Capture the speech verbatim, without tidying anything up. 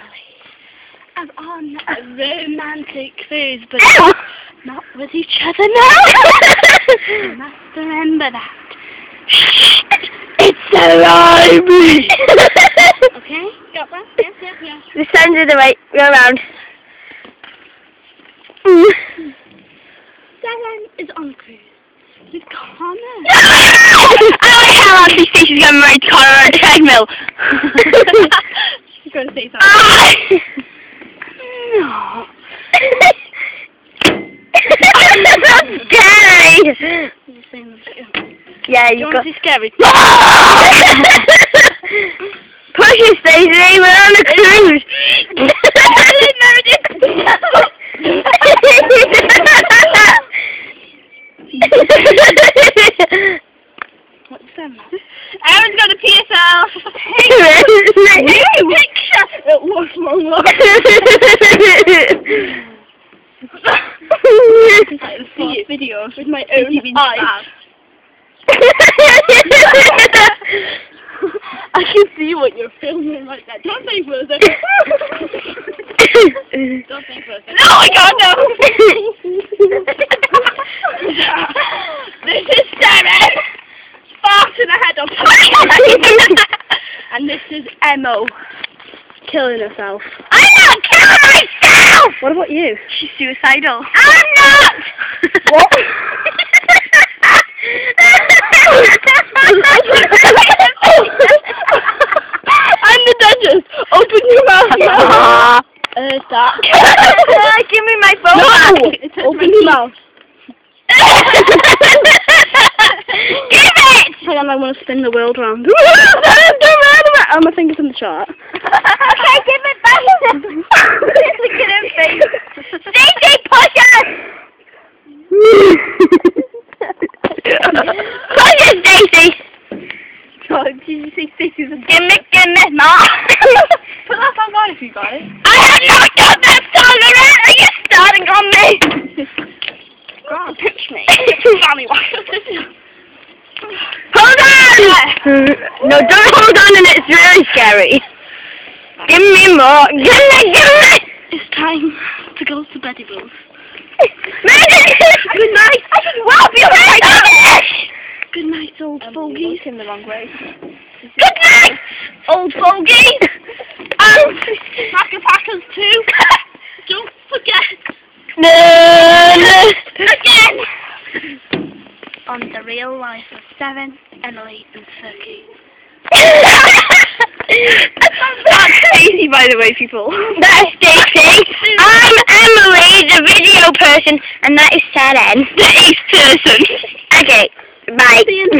Emily are on a romantic cruise, but not with each other now. You must remember that. It's a library! Okay, got that? Yes, yes, yes. The sun's in the way. Go around. Seven is on a cruise with Connor. Oh, hell, actually, Stace is getting married to Connor on a treadmill. She's going to say something. Ah! No. That's scary! Yeah, You you want got. to see scary? Push it, Stacey. We're on a cruise. What's that? Aaron's got a P S L. You! Picture. It looks long, long. See it video with my own eyes. I can see what you're filming right now. Don't think for a second. Don't think for a second. No, I got no. This is Sarah. Farting ahead of and this is Emma killing herself. I'm not killing myself. What about you? She's suicidal. I'm not. What? I'm the dentist. Open your mouth now. Uh, stop. Give me my phone. No. Back. Open your mouth. Give it. Hang on, I want to spin the world round. Oh, my finger's in the chart. Okay, give it back. Look at him face. Stacey, push it. Push it, Stacey. God, did you say Stacey's a Give me, give me, Mom. Put that song on if you got it. I have not got that song around. Are you starting on me? God, pinch me. Sammy, why? Hold on! No, don't hold on, and it's really scary. Give me more. Give me, give me. It's time to go to Betty Bill's. Good night. I should rob you right now. Good night, old Um, fogies. in the wrong way. Good night, old fogey. And Packer Packers too. Don't forget. No, no. Again. On the real life of Seven, Emily, and Turkey. That's Stacey, by the way, people. That's Stacey. I'm Emily, the video person, and that is Seren, the ace person. Okay, bye.